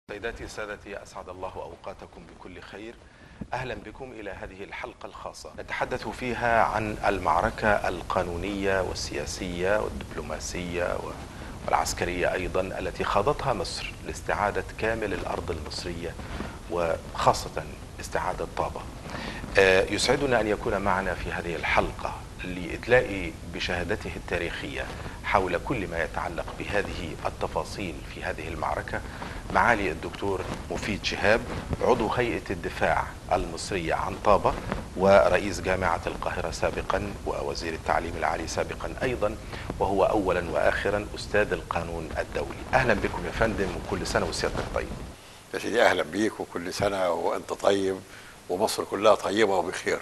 سيداتي سادتي، أسعد الله أوقاتكم بكل خير. أهلا بكم إلى هذه الحلقة الخاصة نتحدث فيها عن المعركة القانونية والسياسية والدبلوماسية والعسكرية أيضا التي خاضتها مصر لاستعادة كامل الأرض المصرية وخاصة استعادة طابة. يسعدنا أن يكون معنا في هذه الحلقة لإدلاء بشهادته التاريخية حول كل ما يتعلق بهذه التفاصيل في هذه المعركة معالي الدكتور مفيد شهاب، عضو هيئة الدفاع المصرية عن طابة ورئيس جامعة القاهرة سابقا ووزير التعليم العالي سابقا أيضا، وهو أولا وآخرا أستاذ القانون الدولي. أهلا بكم يا فندم، وكل سنة وسيادتك طيب. يا سيدي أهلا بيك، وكل سنة وأنت طيب ومصر كلها طيبة وبخير.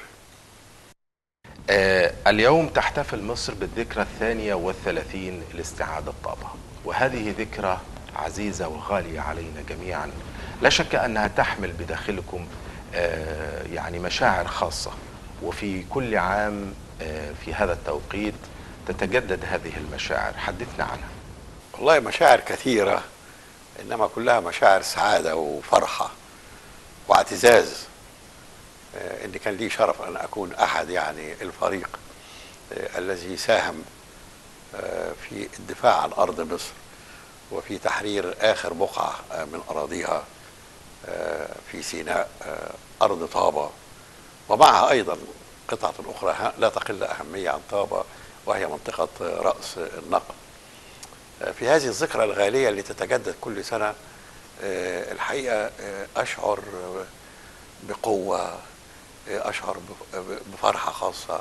اليوم تحتفل مصر بالذكرى 32 لاستعادة طابة، وهذه ذكرى عزيزة وغالية علينا جميعا. لا شك أنها تحمل بداخلكم يعني مشاعر خاصة، وفي كل عام في هذا التوقيت تتجدد هذه المشاعر. حدثنا عنها. والله مشاعر كثيرة، إنما كلها مشاعر سعادة وفرحة واعتزاز، إن كان لي شرف أن أكون أحد يعني الفريق الذي ساهم في الدفاع عن أرض مصر وفي تحرير آخر بقعة من أراضيها في سيناء، أرض طابة، ومعها أيضا قطعة أخرى لا تقل أهمية عن طابة، وهي منطقة رأس النقب. في هذه الذكرى الغالية اللي تتجدد كل سنة الحقيقة أشعر بقوة، أشعر بفرحة خاصة،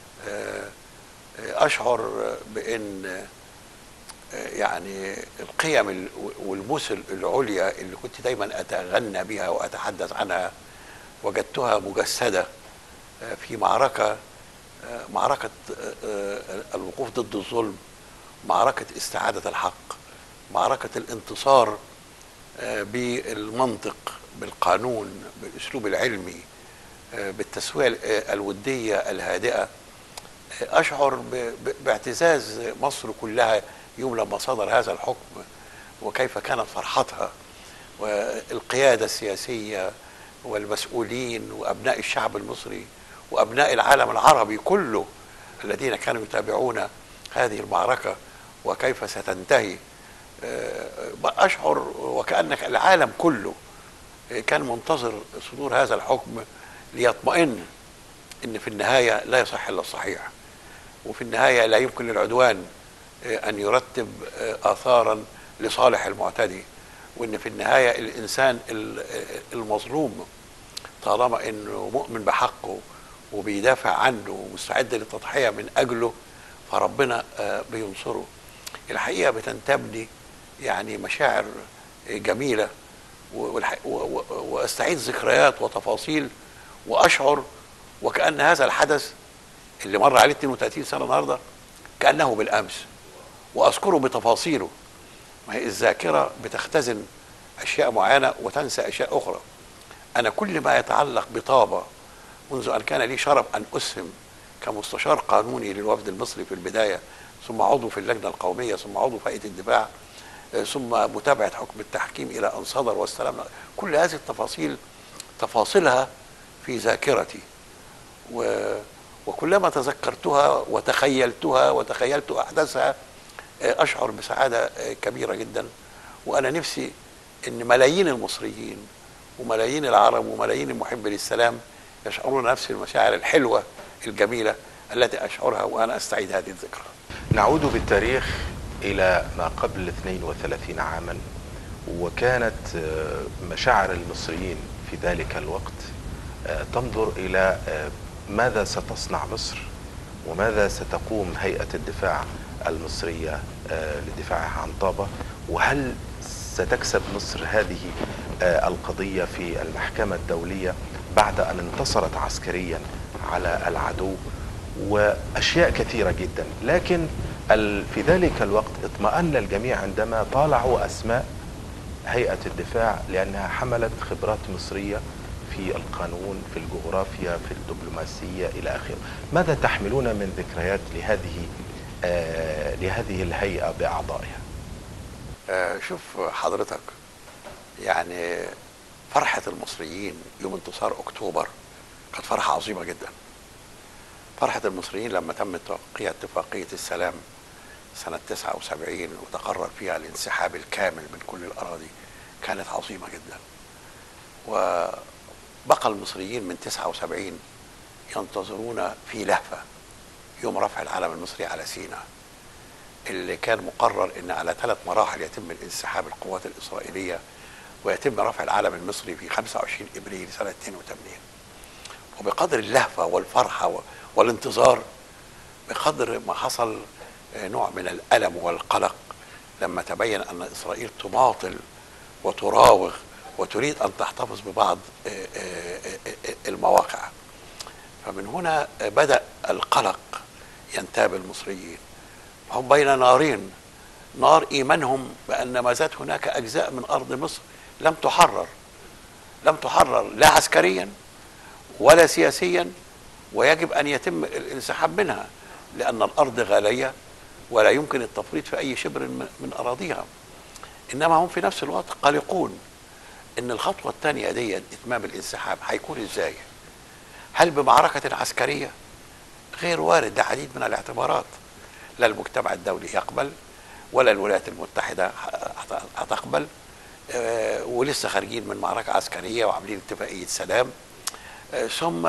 أشعر بأن يعني القيم والمثل العليا اللي كنت دايما أتغنى بها وأتحدث عنها وجدتها مجسدة في معركة الوقوف ضد الظلم، معركة استعادة الحق، معركة الانتصار بالمنطق، بالقانون، بالأسلوب العلمي، بالتسوية الودية الهادئة. أشعر باعتزاز مصر كلها يوم لما صدر هذا الحكم، وكيف كانت فرحتها، والقيادة السياسية والمسؤولين وأبناء الشعب المصري وأبناء العالم العربي كله الذين كانوا يتابعون هذه المعركة وكيف ستنتهي. أشعر وكأنك العالم كله كان منتظر صدور هذا الحكم ليطمئن إن في النهاية لا يصح إلا الصحيح، وفي النهاية لا يمكن للعدوان أن يرتب آثارا لصالح المعتدي، وإن في النهاية الإنسان المظلوم طالما إنه مؤمن بحقه وبيدافع عنه ومستعد للتضحية من أجله فربنا بينصره. الحقيقة بتنتابني يعني مشاعر جميلة، واستعيد ذكريات وتفاصيل، واشعر وكأن هذا الحدث اللي مر عليه 32 سنة النهارده كأنه بالامس، واذكره بتفاصيله. ما هي الذاكرة بتختزن اشياء معينة وتنسى اشياء اخرى. انا كل ما يتعلق بطابة منذ ان كان لي شرف ان اسهم كمستشار قانوني للوفد المصري في البداية، ثم عضو في اللجنة القومية، ثم عضو في هيئة الدفاع، ثم متابعة حكم التحكيم إلى أن صدر واستلم، كل هذه التفاصيل تفاصيلها في ذاكرتي، وكلما تذكرتها وتخيلت أحداثها أشعر بسعادة كبيرة جدا. وأنا نفسي أن ملايين المصريين وملايين العرب وملايين المحب للسلام يشعرون نفس المشاعر الحلوة الجميلة التي أشعرها وأنا أستعيد هذه الذكرى. نعود بالتاريخ إلى ما قبل 32 عاما، وكانت مشاعر المصريين في ذلك الوقت تنظر إلى ماذا ستصنع مصر وماذا ستقوم هيئة الدفاع المصرية لدفاعها عن طابة، وهل ستكسب مصر هذه القضية في المحكمة الدولية بعد أن انتصرت عسكريا على العدو، وأشياء كثيرة جدا. لكن في ذلك الوقت اطمأن الجميع عندما طالعوا أسماء هيئة الدفاع، لأنها حملت خبرات مصرية في القانون، في الجغرافيا، في الدبلوماسية إلى آخره. ماذا تحملون من ذكريات لهذه الهيئة بأعضائها؟ شوف حضرتك، يعني فرحة المصريين يوم انتصار أكتوبر كانت فرحة عظيمة جدا. فرحة المصريين لما تم توقيع اتفاقية السلام سنة 79 وتقرر فيها الانسحاب الكامل من كل الأراضي كانت عظيمة جدا. وبقى المصريين من 79 ينتظرون في لهفة يوم رفع العلم المصري على سيناء، اللي كان مقرر ان على 3 مراحل يتم الانسحاب القوات الإسرائيلية ويتم رفع العلم المصري في 25 ابريل سنة 82. وبقدر اللهفة والفرحة والانتظار بقدر ما حصل نوع من الألم والقلق لما تبين أن إسرائيل تماطل وتراوغ وتريد أن تحتفظ ببعض المواقع. فمن هنا بدأ القلق ينتاب المصريين، هم بين نارين، نار إيمانهم بأن ما زالت هناك أجزاء من أرض مصر لم تحرر لا عسكريا ولا سياسيا، ويجب أن يتم الانسحاب منها لأن الأرض غالية ولا يمكن التفريط في أي شبر من أراضيها. إنما هم في نفس الوقت قلقون إن الخطوة الثانية دي إتمام الانسحاب هيكون إزاي؟ هل بمعركة عسكرية؟ غير وارد، ده عديد من الاعتبارات. لا المجتمع الدولي يقبل ولا الولايات المتحدة هتقبل، ولسه خارجين من معركة عسكرية وعاملين اتفاقية سلام، ثم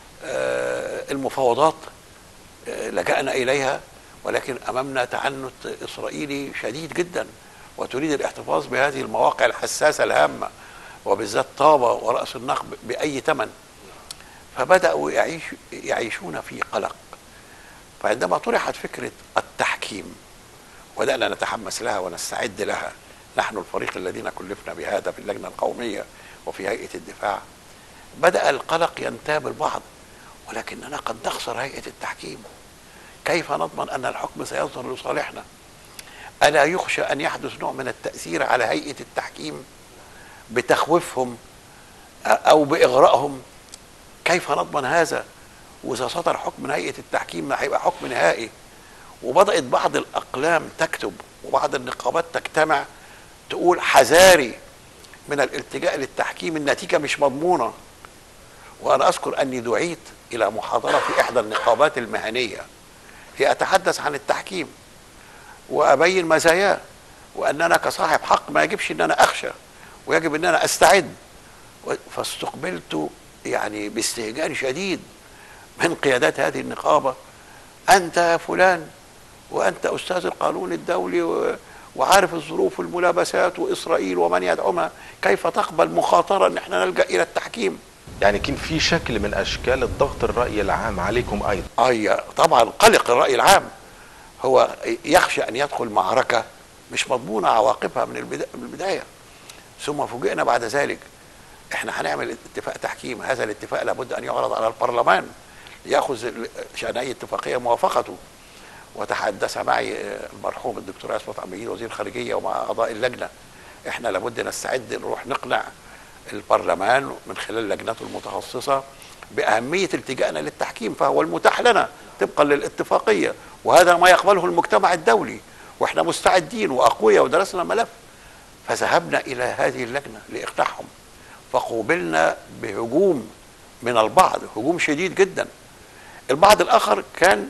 المفاوضات لجأنا إليها، ولكن أمامنا تعنت إسرائيلي شديد جدا وتريد الاحتفاظ بهذه المواقع الحساسة الهامة وبالذات طابة ورأس النخب بأي ثمن. فبدأوا يعيشون في قلق. فعندما طرحت فكرة التحكيم وبدأنا نتحمس لها ونستعد لها، نحن الفريق الذين كلفنا بهذا في اللجنة القومية وفي هيئة الدفاع، بدأ القلق ينتاب البعض، ولكننا قد نخسر هيئة التحكيم. كيف نضمن أن الحكم سيصدر لصالحنا؟ ألا يخشى أن يحدث نوع من التأثير على هيئة التحكيم بتخويفهم أو بإغرائهم؟ كيف نضمن هذا؟ وإذا صدر حكم من هيئة التحكيم هيبقى حكم نهائي. وبدأت بعض الأقلام تكتب وبعض النقابات تجتمع تقول حذاري من الالتجاء للتحكيم، النتيجة مش مضمونة. وأنا أذكر أني دعيت إلى محاضرة في إحدى النقابات المهنية لأتحدث عن التحكيم وأبين مزاياه، وأننا كصاحب حق ما يجبش أن أنا أخشى ويجب أن أنا أستعد. فاستقبلت يعني باستهجان شديد من قيادات هذه النقابة: أنت يا فلان وأنت أستاذ القانون الدولي وعارف الظروف والملابسات وإسرائيل ومن يدعمها، كيف تقبل مخاطرة أن احنا نلجأ إلى التحكيم؟ يعني كان في شكل من أشكال الضغط الرأي العام عليكم أيضا. أي طبعا قلق الرأي العام، هو يخشى أن يدخل معركة مش مضمونة عواقبها من البداية. ثم فوجئنا بعد ذلك احنا هنعمل اتفاق تحكيم، هذا الاتفاق لابد أن يعرض على البرلمان ليأخذ شأن أي اتفاقية موافقته. وتحدث معي المرحوم الدكتور عصمت عبد وزير الخارجية ومع أعضاء اللجنة، احنا لابد نستعد نروح نقنع البرلمان من خلال لجنته المتخصصة بأهمية التجائنا للتحكيم، فهو المتاح لنا طبقا للاتفاقية، وهذا ما يقبله المجتمع الدولي، واحنا مستعدين وأقوياء ودرسنا ملف. فذهبنا إلى هذه اللجنة لإقناعهم، فقوبلنا بهجوم من البعض، هجوم شديد جدا. البعض الآخر كان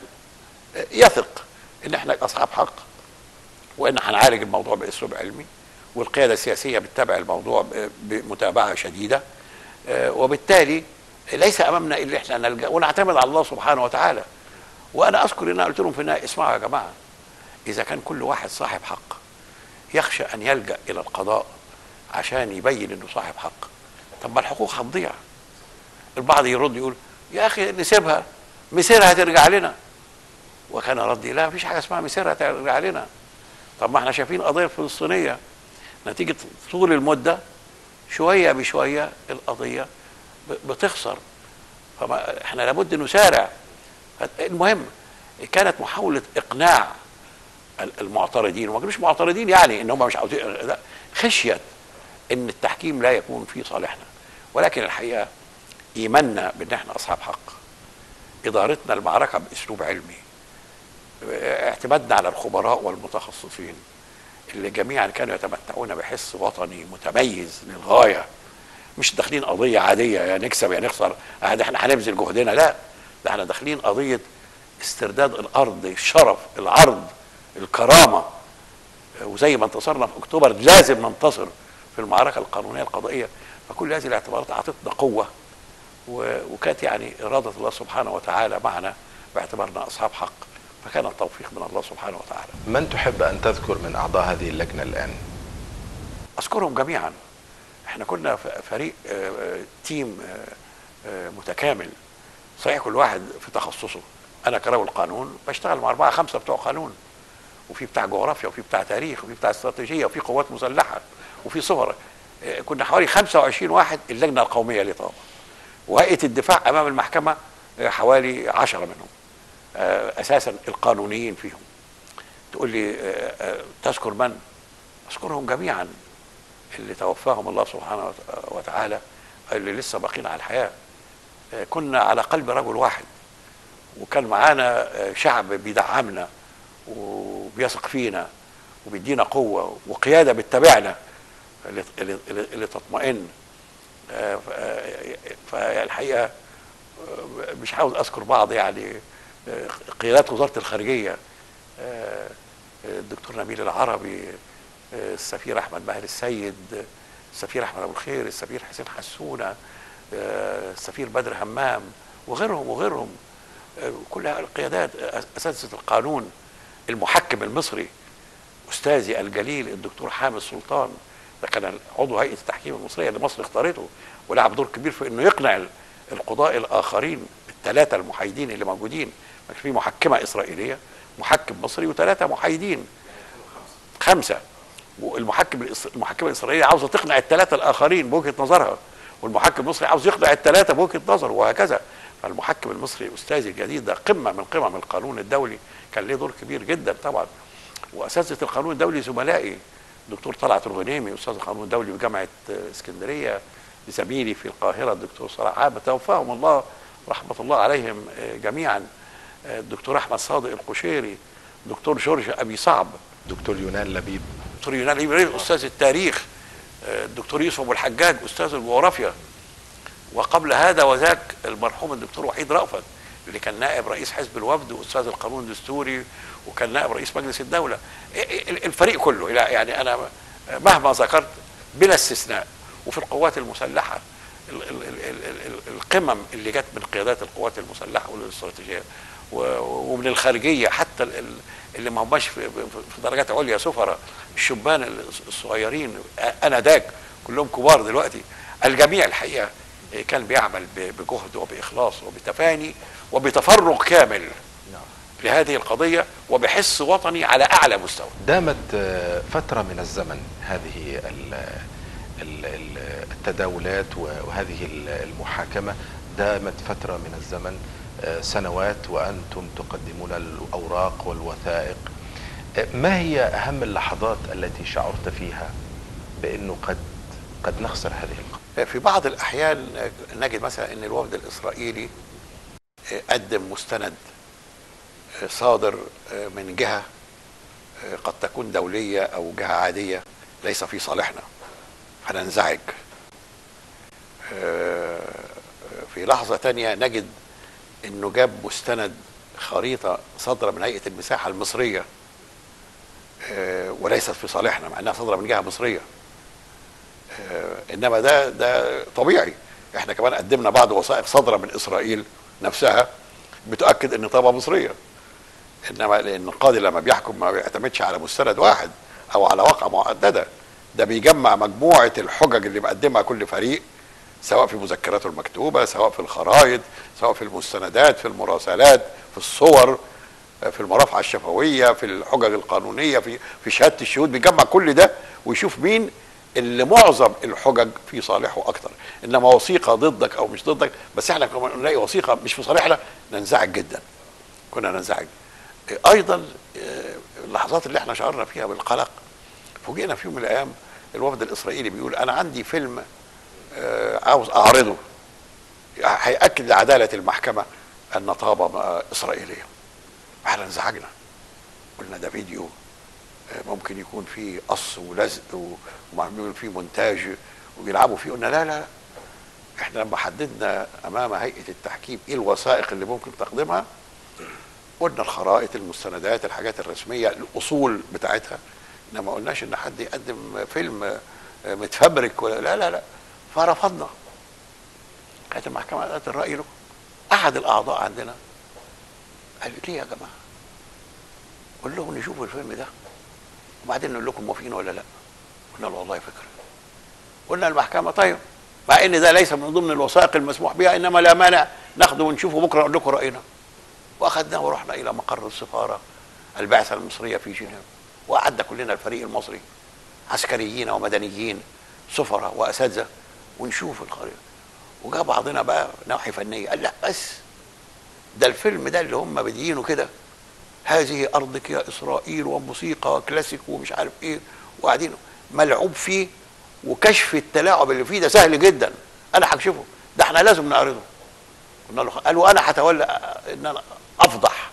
يثق ان احنا اصحاب حق وان هنعالج الموضوع باسلوب علمي، والقياده السياسيه بتتابع الموضوع بمتابعه شديده، وبالتالي ليس امامنا الا احنا نلجا ونعتمد على الله سبحانه وتعالى. وانا اذكر ان انا قلت لهم في النهايه: اسمعوا يا جماعه، اذا كان كل واحد صاحب حق يخشى ان يلجا الى القضاء عشان يبين انه صاحب حق، طب ما الحقوق هتضيع. البعض يرد يقول: يا اخي نسيبها، مسيرها ترجع لنا. وكان ردي: لا، مفيش حاجه اسمها مسيرها ترجع لنا. طب ما احنا شايفين قضيه فلسطينيه نتيجه طول المده شويه بشويه القضيه بتخسر، فما احنا لابد نسارع. المهم كانت محاوله اقناع المعترضين، وما كانوش معترضين يعني ان هم مش عاوزين، خشيه ان التحكيم لا يكون في صالحنا، ولكن الحقيقه ايماننا بان احنا اصحاب حق، ادارتنا المعركه باسلوب علمي، اعتمدنا على الخبراء والمتخصصين، اللي جميعا كانوا يتمتعون بحس وطني متميز للغايه. مش داخلين قضيه عاديه يا نكسب يا نخسر، احنا هنبذل جهدنا، لا، ده احنا داخلين قضيه استرداد الارض، الشرف، العرض، الكرامه. وزي ما انتصرنا في اكتوبر لازم ننتصر في المعركه القانونيه القضائيه. فكل هذه الاعتبارات اعطتنا قوه، وكانت يعني اراده الله سبحانه وتعالى معنا باعتبارنا اصحاب حق، فكان التوفيق من الله سبحانه وتعالى. من تحب ان تذكر من اعضاء هذه اللجنه الان؟ اذكرهم جميعا. احنا كنا فريق تيم متكامل، صحيح كل واحد في تخصصه. انا كرجل قانون بشتغل مع 4 5 بتوع قانون، وفي بتاع جغرافيا، وفي بتاع تاريخ، وفي بتاع استراتيجيه، وفي قوات مسلحه، وفي صور. كنا حوالي 25 واحد اللجنه القوميه للإطابة، وهيئه الدفاع امام المحكمه حوالي 10 منهم، اساسا القانونيين فيهم. تقول لي تذكر من؟ اذكرهم جميعا اللي توفاهم الله سبحانه وتعالى، اللي لسه باقين على الحياه. كنا على قلب رجل واحد، وكان معانا شعب بيدعمنا وبيثق فينا وبيدينا قوه، وقياده بتتابعنا اللي تطمئن. فالحقيقه مش عاوز اذكر بعض، يعني قيادات وزاره الخارجيه، الدكتور نبيل العربي، السفير احمد ماهر السيد، السفير احمد ابو الخير، السفير حسين حسونه، السفير بدر همام، وغيرهم وغيرهم. كل القيادات، اساتذه القانون، المحكم المصري استاذي الجليل الدكتور حامد سلطان، ده كان عضو هيئه التحكيم المصريه اللي مصر اختارته، ولعب دور كبير في انه يقنع القضاء الاخرين الثلاثه المحايدين اللي موجودين. في محكمه اسرائيليه، محكم مصري، و3 محايدين، 5. والمحكمه الاسرائيليه عاوزه تقنع ال3 الاخرين بوجهه نظرها، والمحكم المصري عاوز يقنع ال3 بوجهه نظره، وهكذا. فالمحكم المصري استاذي الجديد ده قمه من قمم القانون الدولي، كان له دور كبير جدا طبعا. واساتذه القانون الدولي زملائي، الدكتور طلعت الغنيمي استاذ القانون الدولي بجامعه اسكندريه، زميلي في القاهره الدكتور صلاح عابد، توفاهم الله رحمه الله عليهم جميعا، الدكتور احمد صادق القشيري، دكتور جورج ابي صعب، دكتور يونان لبيب، دكتور يونان لبيب استاذ التاريخ، الدكتور يوسف ابو الحجاج استاذ الجغرافيا، وقبل هذا وذاك المرحوم الدكتور وحيد رأفت اللي كان نائب رئيس حزب الوفد واستاذ القانون الدستوري، وكان نائب رئيس مجلس الدوله. الفريق كله، يعني انا مهما ذكرت بلا استثناء. وفي القوات المسلحه القمم اللي جت من قيادات القوات المسلحه والاستراتيجيه، ومن الخارجيه حتى اللي ما هماش في درجات عليا، سفراء، الشبان الصغيرين انذاك كلهم كبار دلوقتي. الجميع الحقيقه كان بيعمل بجهد وباخلاص وبتفاني وبتفرغ كامل لهذه القضيه، وبحس وطني على اعلى مستوى. دامت فتره من الزمن هذه التداولات وهذه المحاكمه، دامت فتره من الزمن، سنوات، وانتم تقدمون الاوراق والوثائق. ما هي اهم اللحظات التي شعرت فيها بانه قد نخسر هذه القضيه؟ في بعض الاحيان نجد مثلا ان الوفد الاسرائيلي قدم مستند صادر من جهه قد تكون دوليه او جهه عاديه ليس في صالحنا، فننزعج. في لحظه تانية نجد انه جاب مستند خريطه صادره من هيئه المساحه المصريه وليست في صالحنا، مع انها صادره من جهه مصريه. انما ده طبيعي. احنا كمان قدمنا بعض وثائق صادره من اسرائيل نفسها بتؤكد ان طابعه مصريه. انما لان القاضي لما بيحكم ما بيعتمدش على مستند واحد او على واقعه محدده، ده بيجمع مجموعه الحجج اللي بيقدمها كل فريق، سواء في مذكراته المكتوبه، سواء في الخرائط، سواء في المستندات، في المراسلات، في الصور، في المرافعه الشفويه، في الحجج القانونيه، في شهاده الشهود. بيجمع كل ده ويشوف مين اللي معظم الحجج في صالحه اكتر. انما وثيقه ضدك او مش ضدك، بس احنا كنا نلاقي وثيقه مش في صالحنا ننزعج جدا، كنا ننزعج. ايضا اللحظات اللي احنا شعرنا فيها بالقلق، فوجئنا في يوم من الايام الوفد الاسرائيلي بيقول انا عندي فيلم عاوز اعرضه هيأكد لعداله المحكمه ان طابه اسرائيليه. احنا انزعجنا، قلنا ده فيديو ممكن يكون فيه قص ولزق ومعمول فيه مونتاج وبيلعبوا فيه. قلنا لا لا لا، احنا لما حددنا امام هيئه التحكيم ايه الوثائق اللي ممكن تقدمها، قلنا الخرائط، المستندات، الحاجات الرسميه، الاصول بتاعتها، انما ما قلناش ان حد يقدم فيلم متفبرك ولا لا لا لا. فرفضنا. كانت المحكمه قالت الراي له. احد الاعضاء عندنا قال ليه يا جماعه؟ قول لهم نشوفوا الفيلم ده وبعدين نقول لكم موافقين ولا لا. قلنا له والله فكره. قلنا المحكمه طيب، مع ان ده ليس من ضمن الوثائق المسموح بها، انما لا مانع ناخده ونشوفه بكره نقول لكم راينا. واخذناه ورحنا الى مقر السفاره البعثه المصريه في جنيف، وقعدنا كلنا الفريق المصري، عسكريين ومدنيين، سفراء واساتذه، ونشوف الخريطه. وجاء بعضنا بقى نواحي فنيه قال لا بس ده الفيلم ده اللي هم بادئينه كده، هذه ارضك يا اسرائيل، وموسيقى كلاسيك ومش عارف ايه، وقاعدين ملعوب فيه، وكشف التلاعب اللي فيه ده سهل جدا، انا هكشفه، ده احنا لازم نعرضه. قلنا له قالوا انا هتولى ان انا افضح.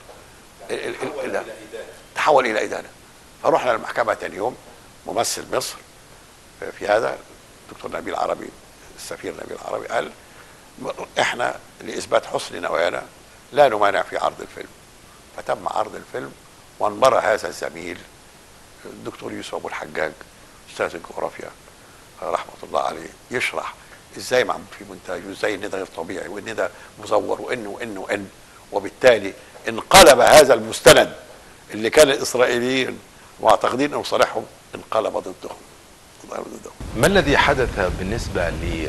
تحول الى ادانه. فروحنا للمحكمه ثاني يوم، ممثل مصر في هذا الدكتور نبيل عربي، السفير نبيل عربي، قال احنا لاثبات حسن نوايانا لا نمانع في عرض الفيلم. فتم عرض الفيلم، وانبرى هذا الزميل الدكتور يوسف ابو الحجاج استاذ الجغرافيا رحمه الله عليه يشرح ازاي معمول في مونتاج، وازاي ان ده غير طبيعي، وان ده مزور، وان وبالتالي انقلب هذا المستند اللي كان الاسرائيليين معتقدين انه صالحهم انقلب ضدهم. ما الذي حدث بالنسبه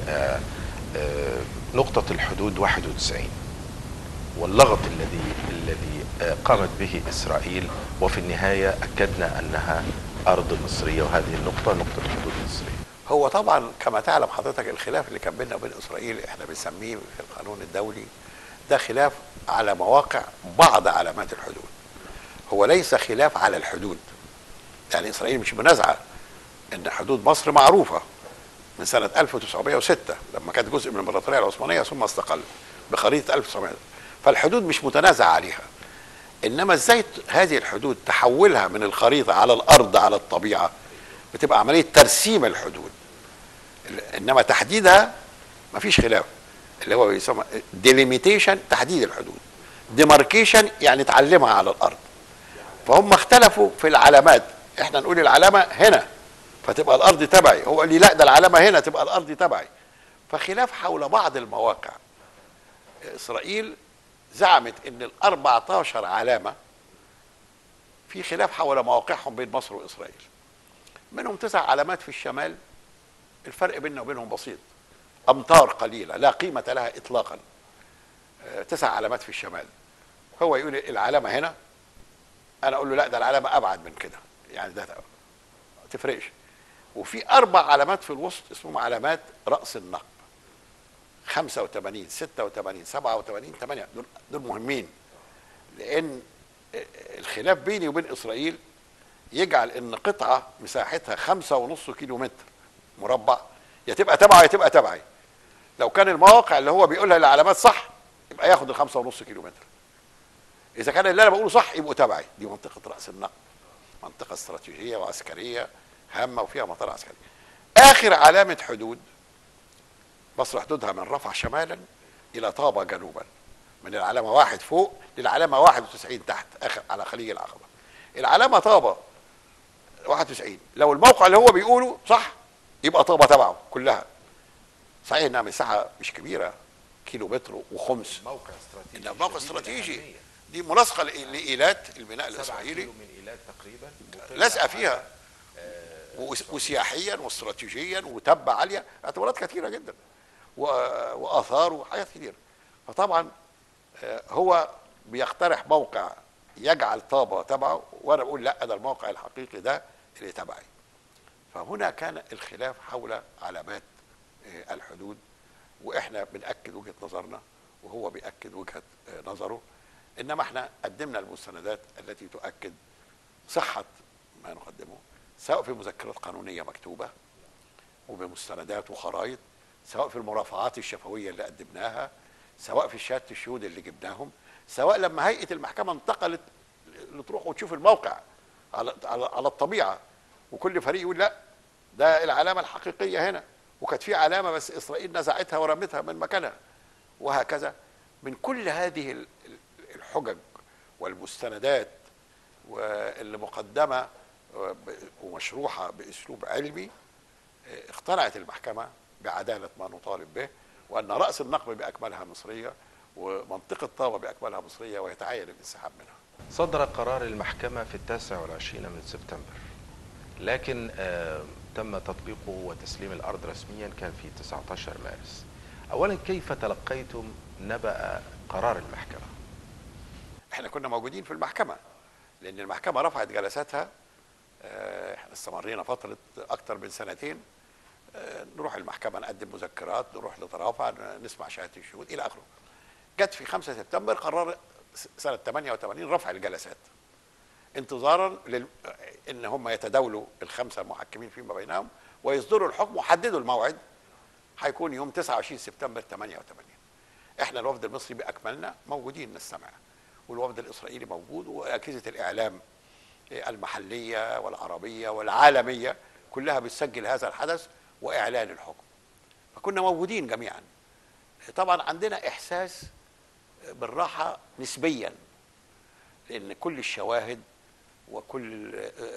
لنقطه الحدود 91 واللغط الذي قامت به اسرائيل، وفي النهايه اكدنا انها ارض مصريه، وهذه النقطه نقطه الحدود المصريه؟ هو طبعا كما تعلم حضرتك الخلاف اللي كان بيننا وبين اسرائيل احنا بنسميه في القانون الدولي ده خلاف على مواقع بعض علامات الحدود. هو ليس خلاف على الحدود. يعني اسرائيل مش منازعه ان حدود مصر معروفه من سنه 1906 لما كانت جزء من الامبراطوريه العثمانيه ثم استقلت بخريطه 1900. فالحدود مش متنازع عليها. انما ازاي هذه الحدود تحولها من الخريطه على الارض على الطبيعه بتبقى عمليه ترسيم الحدود. انما تحديدها ما فيش خلاف، اللي هو بيسمى ديليميتيشن، تحديد الحدود. ديماركيشن يعني تعلمها على الارض. فهم اختلفوا في العلامات، احنا نقول العلامه هنا فتبقى الارض تبعي، هو قال لي لا ده العلامه هنا تبقى الارض تبعي. فخلاف حول بعض المواقع. اسرائيل زعمت ان ال 14 علامه في خلاف حول مواقعهم بين مصر واسرائيل. منهم 9 علامات في الشمال، الفرق بيننا وبينهم بسيط، امتار قليله لا قيمه لها اطلاقا. 9 علامات في الشمال. هو يقول العلامه هنا، انا اقول له لا ده العلامه ابعد من كده، يعني ده ما تفرقش. وفي 4 علامات في الوسط اسمهم علامات راس النقب، 85 86 87 8. دول مهمين، لان الخلاف بيني وبين اسرائيل يجعل ان قطعه مساحتها 5.5 كيلو متر مربع يا تبقى تبعه يا تبقى تبعي. لو كان المواقع اللي هو بيقولها العلامات صح يبقى ياخد ال 5.5 كيلو متر. اذا كان اللي انا بقوله صح يبقوا تبعي. دي منطقه راس النقب، منطقه استراتيجيه وعسكريه هامه وفيها مطار عسكري. اخر علامه حدود مصر حدودها من رفح شمالا الى طابه جنوبا، من العلامه 1 فوق للعلامه 91 تحت اخر على خليج العقبه. العلامه طابه 91 لو الموقع اللي هو بيقوله صح يبقى طابه تبعه كلها. صحيح انها مساحه مش كبيره، كيلو متر وخمس، موقع استراتيجي. انها موقع استراتيجي. دي ملاصقه لايلات الميناء الاسرائيلي، من ايلات تقريبا لازقه فيها، وسياحيا واستراتيجيا وتبه عاليه، اعتبارات كثيره جدا واثار وحاجات كثيره. فطبعا هو بيقترح موقع يجعل طابه تبعه، وانا بقول لا ده الموقع الحقيقي ده اللي تبعي. فهنا كان الخلاف حول علامات الحدود، واحنا بنأكد وجهه نظرنا وهو بيأكد وجهه نظره. انما احنا قدمنا المستندات التي تؤكد صحه ما نقدمه، سواء في مذكرات قانونيه مكتوبه وبمستندات وخرائط، سواء في المرافعات الشفويه اللي قدمناها، سواء في شهاده الشهود اللي جبناهم، سواء لما هيئه المحكمه انتقلت لتروح وتشوف الموقع على الطبيعه، وكل فريق يقول لا ده العلامه الحقيقيه هنا، وكانت في علامه بس اسرائيل نزعتها ورمتها من مكانها، وهكذا. من كل هذه الحجج والمستندات واللي مقدمه ومشروحه باسلوب علمي، اقتنعت المحكمه بعداله ما نطالب به، وان راس النقب باكملها مصريه ومنطقه طابه باكملها مصريه، ويتعين الانسحاب منها. صدر قرار المحكمة في 29 من سبتمبر، لكن تم تطبيقه وتسليم الأرض رسميا كان في 19 مارس. أولا، كيف تلقيتم نبأ قرار المحكمة؟ احنا كنا موجودين في المحكمه، لان المحكمه رفعت جلساتها. احنا استمرينا فتره اكثر من سنتين، نروح المحكمه نقدم مذكرات، نروح لطرافه، نسمع شهاده الشهود الى اخره. جت في 5 سبتمبر قرار سنه 88 رفع الجلسات، انتظارا ان هم يتداولوا الخمسه المحكمين فيما بينهم ويصدروا الحكم، وحددوا الموعد هيكون يوم 29 سبتمبر 88. احنا الوفد المصري باكملنا موجودين نستمع، والوفد الاسرائيلي موجود، واجهزه الاعلام المحليه والعربيه والعالميه كلها بتسجل هذا الحدث واعلان الحكم، فكنا موجودين جميعا. طبعا عندنا احساس بالراحه نسبيا، لان كل الشواهد وكل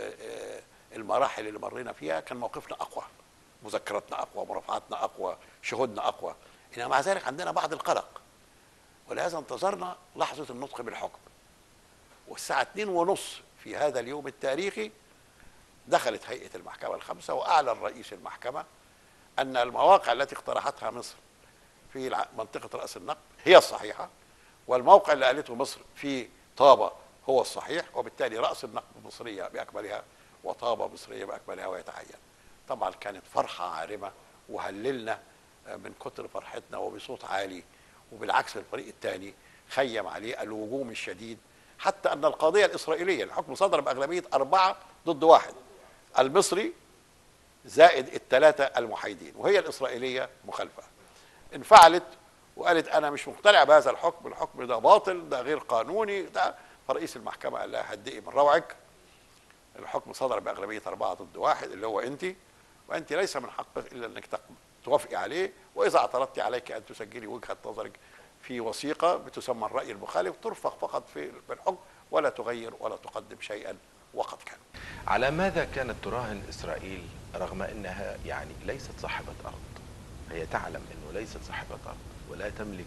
المراحل اللي مرينا فيها كان موقفنا اقوى، مذكراتنا اقوى، مرافعاتنا اقوى، شهودنا اقوى، انما مع ذلك عندنا بعض القلق، ولهذا انتظرنا لحظه النطق بالحكم. والساعه 2:30 في هذا اليوم التاريخي دخلت هيئه المحكمه الخمسه، واعلن رئيس المحكمه ان المواقع التي اقترحتها مصر في منطقه راس النقب هي الصحيحه، والموقع اللي قالته مصر في طابه هو الصحيح، وبالتالي راس النقب مصريه باكملها وطابه مصريه باكملها ويتعين. طبعا كانت فرحه عارمه، وهللنا من كتر فرحتنا وبصوت عالي، وبالعكس الفريق الثاني خيم عليه الهجوم الشديد، حتى ان القضيه الاسرائيليه الحكم صدر باغلبيه 4-1، المصري زائد الثلاثه المحايدين، وهي الاسرائيليه مخالفه. انفعلت وقالت انا مش مقتنع بهذا الحكم، الحكم ده باطل، ده غير قانوني، ده. فرئيس المحكمه قال لها هدئي من روعك، الحكم صدر باغلبيه 4-1 اللي هو انت، وانت ليس من حقك الا انك توافقي عليه، واذا اعترضتي عليك ان تسجلي وجهه نظرك في وثيقه بتسمى الراي المخالف، ترفق فقط في الحكم ولا تغير ولا تقدم شيئا وقد كان. على ماذا كانت تراهن إسرائيل رغم أنها يعني ليست صاحبة أرض؟ هي تعلم أنه ليست صاحبة أرض ولا تملك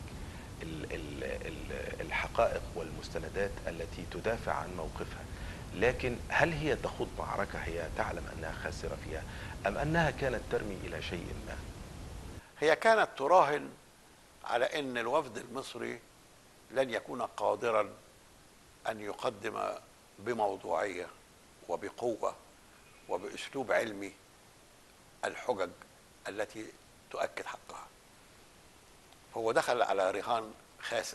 الحقائق والمستندات التي تدافع عن موقفها، لكن هل هي تخوض معركة هي تعلم أنها خاسرة فيها، أم أنها كانت ترمي إلى شيء ما؟ هي كانت تراهن على أن الوفد المصري لن يكون قادرا أن يقدم بموضوعية وبقوة وبأسلوب علمي الحجج التي تؤكد حقها. هو دخل على رهان خاسر،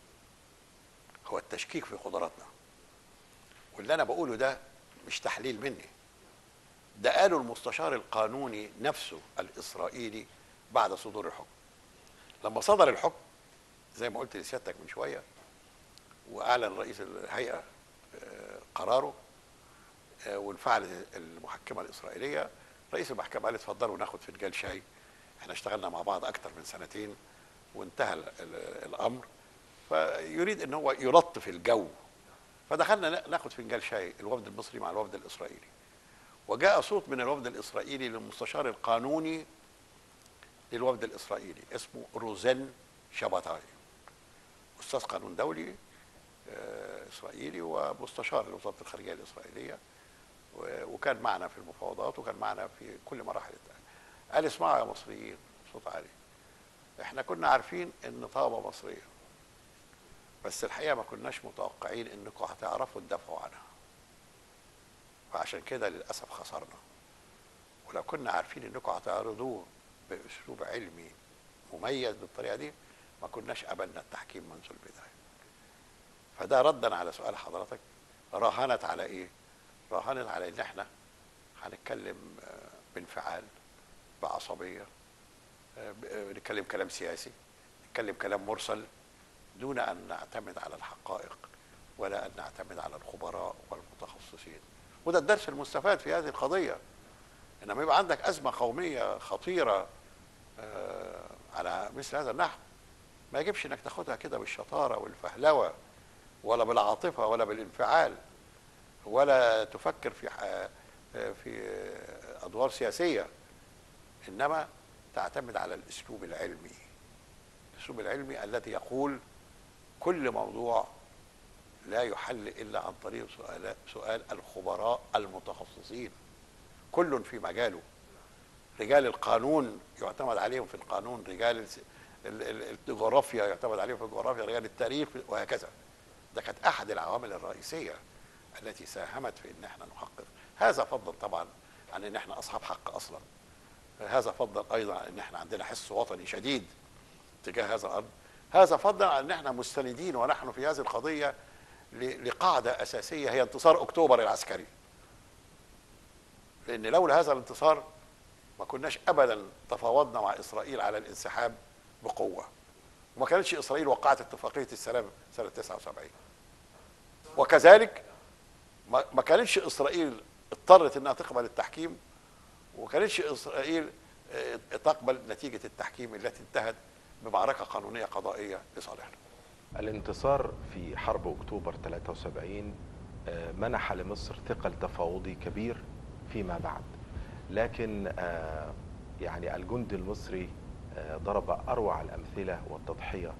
هو التشكيك في قدراتنا. واللي أنا بقوله ده مش تحليل مني، ده قاله المستشار القانوني نفسه الإسرائيلي بعد صدور الحكم. لما صدر الحكم زي ما قلت لسيادتك من شوية، وأعلن رئيس الهيئة قراره، وانفعلت المحكمة الإسرائيلية، رئيس المحكمة قال اتفضلوا ناخد فنجان شاي، احنا اشتغلنا مع بعض أكتر من سنتين وانتهى الأمر، فيريد ان هو يلطف الجو. فدخلنا ناخد فنجان شاي الوفد المصري مع الوفد الإسرائيلي، وجاء صوت من الوفد الإسرائيلي للمستشار القانوني للوفد الإسرائيلي اسمه روزن شاباتاي، أستاذ قانون دولي إسرائيلي ومستشار لوزارة الخارجية الإسرائيلية، وكان معنا في المفاوضات وكان معنا في كل مراحل التأهيل. قال اسمعوا يا مصريين، صوت عالي، احنا كنا عارفين ان طابة مصرية، بس الحقيقة ما كناش متوقعين انكم هتعرفوا تدافعوا عنها، فعشان كده للأسف خسرنا. ولو كنا عارفين انكم هتعرضوه بأسلوب علمي مميز بالطريقة دي ما كناش قبلنا التحكيم منذ البداية. فده ردا على سؤال حضرتك، راهنت على ايه؟ راهنت على ان احنا هنتكلم بانفعال، بعصبية، نتكلم كلام سياسي، نتكلم كلام مرسل، دون ان نعتمد على الحقائق ولا ان نعتمد على الخبراء والمتخصصين وده الدرس المستفاد في هذه القضيه. انما يبقى عندك ازمه قوميه خطيره على مثل هذا النحو، ما يجبش انك تاخدها كده بالشطاره والفهلوه، ولا بالعاطفه ولا بالانفعال، ولا تفكر في ادوار سياسيه، انما تعتمد على الاسلوب العلمي. الاسلوب العلمي الذي يقول كل موضوع لا يحل الا عن طريق سؤال الخبراء المتخصصين، كل في مجاله. رجال القانون يعتمد عليهم في القانون، رجال الجغرافيا يعتمد عليهم في الجغرافيا، رجال التاريخ، وهكذا. ده كانت احد العوامل الرئيسيه التي ساهمت في ان احنا نحقق هذا، فضلا طبعا عن ان احنا اصحاب حق اصلا. هذا فضلا ايضا عن ان احنا عندنا حس وطني شديد تجاه هذا الارض. هذا فضلا عن ان احنا مستندين ونحن في هذه القضيه لقاعده اساسيه هي انتصار اكتوبر العسكري. لان لولا هذا الانتصار ما كناش ابدا تفاوضنا مع اسرائيل على الانسحاب بقوه، وما كانتش اسرائيل وقعت اتفاقيه السلام سنه 79. وكذلك ما كانتش اسرائيل اضطرت انها تقبل التحكيم، وما كانتش اسرائيل تقبل نتيجه التحكيم التي انتهت بمعركه قانونيه قضائيه لصالحنا. الانتصار في حرب اكتوبر 73 منح لمصر ثقل تفاوضي كبير فيما بعد، لكن يعني الجندي المصري ضرب اروع الامثله والتضحيه،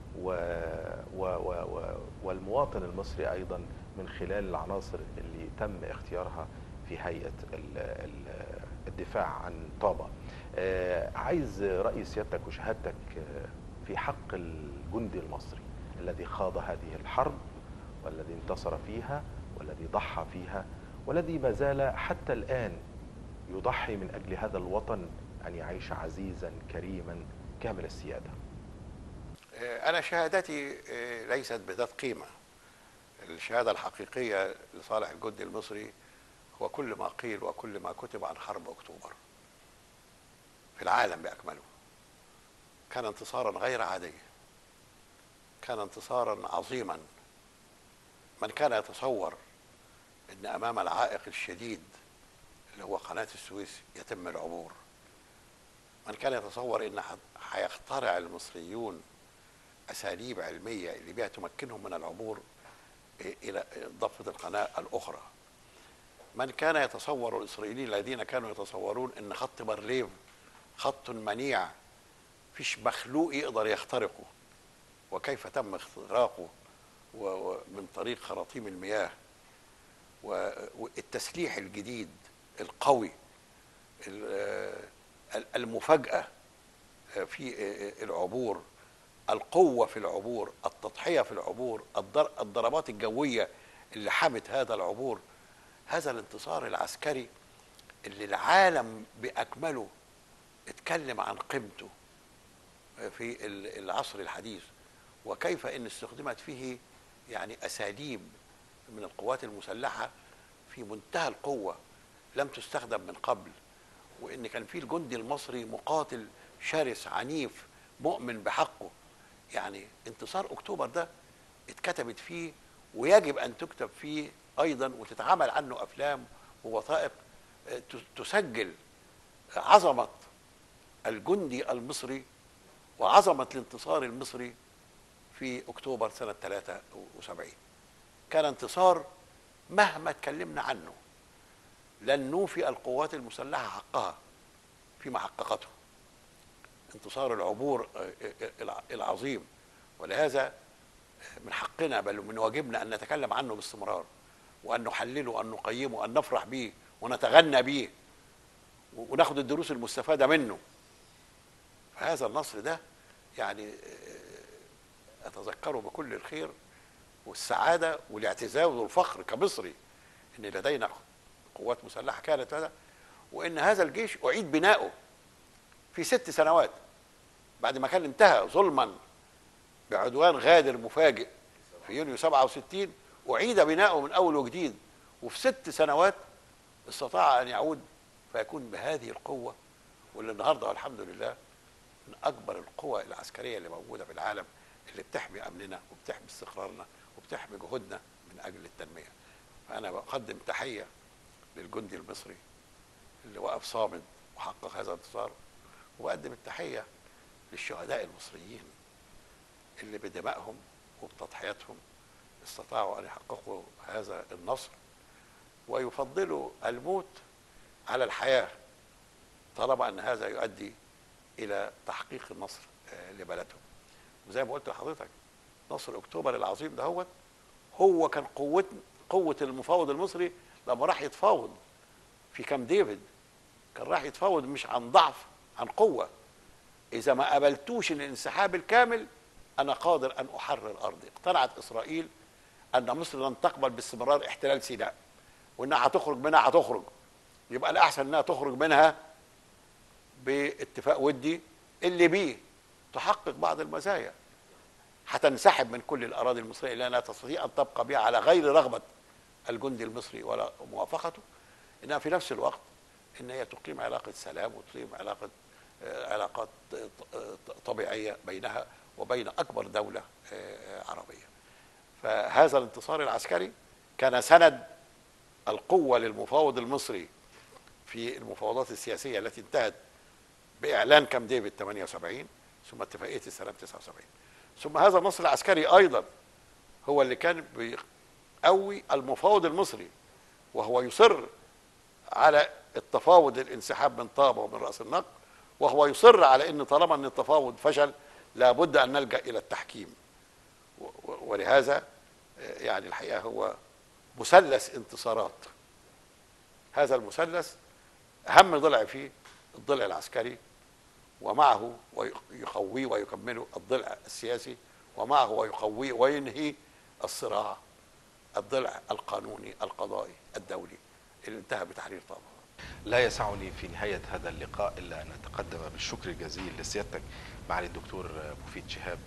والمواطن المصري ايضا من خلال العناصر اللي تم اختيارها في هيئه الدفاع عن طابة. عايز راي سيادتك وشهادتك في حق الجندي المصري الذي خاض هذه الحرب، والذي انتصر فيها، والذي ضحى فيها، والذي ما زال حتى الآن يضحي من أجل هذا الوطن أن يعيش عزيزا كريما كامل السيادة. أنا شهادتي ليست بذات قيمة. الشهادة الحقيقية لصالح الجندي المصري هو كل ما قيل وكل ما كتب عن حرب أكتوبر في العالم بأكمله. كان انتصارا غير عاديا، كان انتصارا عظيما. من كان يتصور ان امام العائق الشديد اللي هو قناة السويس يتم العبور، من كان يتصور ان هيخترع المصريون اساليب علمية اللي بها تمكنهم من العبور الى ضفة القناة الاخرى، من كان يتصور الاسرائيليين الذين كانوا يتصورون ان خط بارليف خط منيع فيش مخلوق يقدر يخترقه، وكيف تم اختراقه ومن طريق خراطيم المياه والتسليح الجديد القوي، المفاجأة في العبور، القوة في العبور، التضحية في العبور، الضربات الجوية اللي حمت هذا العبور. هذا الانتصار العسكري اللي العالم بأكمله اتكلم عن قيمته في العصر الحديث، وكيف ان استخدمت فيه يعني اساليب من القوات المسلحه في منتهى القوه لم تستخدم من قبل، وان كان في الجندي المصري مقاتل شرس عنيف مؤمن بحقه. يعني انتصار اكتوبر ده اتكتبت فيه ويجب ان تكتب فيه ايضا وتتعمل عنه افلام ووثائق تسجل عظمه الجندي المصري وعظمه الانتصار المصري في اكتوبر سنه 73. كان انتصار مهما اتكلمنا عنه لن نوفي القوات المسلحه حقها فيما حققته. انتصار العبور العظيم، ولهذا من حقنا بل من واجبنا ان نتكلم عنه باستمرار، وان نحلله وان نقيمه وان نفرح به ونتغنى به وناخد الدروس المستفاده منه. فهذا النصر ده يعني اتذكره بكل الخير والسعاده والاعتزاز والفخر كمصري ان لدينا قوات مسلحه كانت هذا، وان هذا الجيش اعيد بناؤه في 6 سنوات بعد ما كان انتهى ظلما بعدوان غادر مفاجئ في يونيو 67. اعيد بناؤه من اول وجديد، وفي 6 سنوات استطاع ان يعود فيكون بهذه القوه، واللي النهارده والحمد لله من اكبر القوى العسكريه اللي موجوده في العالم، اللي بتحمي امننا وبتحمي استقرارنا وبتحمي جهودنا من اجل التنميه. فانا بقدم تحيه للجندي المصري اللي وقف صامد وحقق هذا الانتصار، وبقدم التحية للشهداء المصريين اللي بدمائهم وبتضحياتهم استطاعوا أن يحققوا هذا النصر، ويفضلوا الموت على الحياة طالما أن هذا يؤدي إلى تحقيق النصر لبلدهم. وزي ما قلت لحضرتك، نصر أكتوبر العظيم ده هو كان قوة المفاوض المصري لما راح يتفاوض في كامب ديفيد. كان راح يتفاوض مش عن ضعف، عن قوة. إذا ما قبلتوش الانسحاب الكامل أنا قادر أن أحرر أرضي. اقتنعت إسرائيل أن مصر لن تقبل باستمرار احتلال سيناء، وإنها هتخرج منها هتخرج، يبقى الأحسن إنها تخرج منها باتفاق ودي اللي بيه تحقق بعض المزايا. هتنسحب من كل الأراضي المصرية لأنها تستطيع أن تبقى بها على غير رغبة الجندي المصري ولا موافقته، إنها في نفس الوقت إن هي تقيم علاقة سلام وتقيم علاقات طبيعية بينها وبين أكبر دولة عربية. فهذا الانتصار العسكري كان سند القوة للمفاوض المصري في المفاوضات السياسية التي انتهت بإعلان كامب ديفيد 78 ثم اتفاقية السلام 79. ثم هذا النصر العسكري أيضا هو اللي كان بيقوي المفاوض المصري، وهو يصر على التفاوض للانسحاب من طابة ومن رأس النقب، وهو يصر على أن طالما أن التفاوض فشل لابد أن نلجأ إلى التحكيم. ولهذا يعني الحقيقة هو مثلث انتصارات. هذا المثلث أهم ضلع فيه الضلع العسكري، ومعه ويقويه ويكمله الضلع السياسي، ومعه ويقويه وينهي الصراع الضلع القانوني القضائي الدولي اللي انتهى بتحرير طابة. لا يسعني في نهاية هذا اللقاء إلا أن أتقدم بالشكر الجزيل لسيادتك معالي الدكتور مفيد شهاب،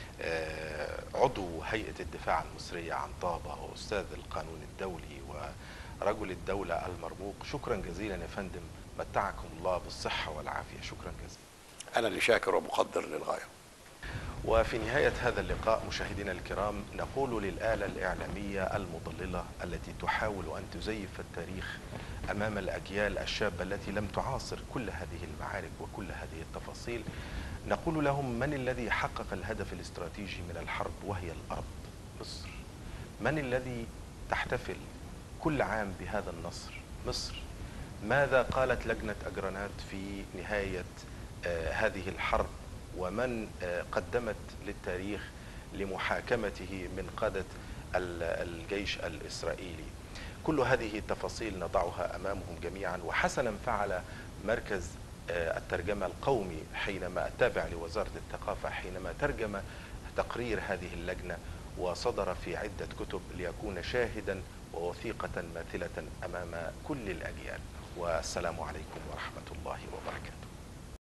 عضو هيئة الدفاع المصرية عن طابة وأستاذ القانون الدولي ورجل الدولة المرموق. شكرا جزيلا يا فندم، متعكم الله بالصحة والعافية. شكرا جزيلا. أنا اللي شاكر ومقدر للغاية. وفي نهاية هذا اللقاء مشاهدينا الكرام، نقول للآلة الإعلامية المضللة التي تحاول أن تزيف التاريخ أمام الأجيال الشابة التي لم تعاصر كل هذه المعارك وكل هذه التفاصيل، نقول لهم: من الذي حقق الهدف الاستراتيجي من الحرب وهي الأرض مصر؟ من الذي تحتفل كل عام بهذا النصر؟ مصر. ماذا قالت لجنة أجرنات في نهاية هذه الحرب، ومن قدمت للتاريخ لمحاكمته من قادة الجيش الإسرائيلي؟ كل هذه التفاصيل نضعها أمامهم جميعا. وحسنا فعل مركز الترجمة القومي حينما التابع لوزارة الثقافة حينما ترجم تقرير هذه اللجنة وصدر في عدة كتب ليكون شاهدا ووثيقة ماثلة أمام كل الأجيال. والسلام عليكم ورحمة الله وبركاته.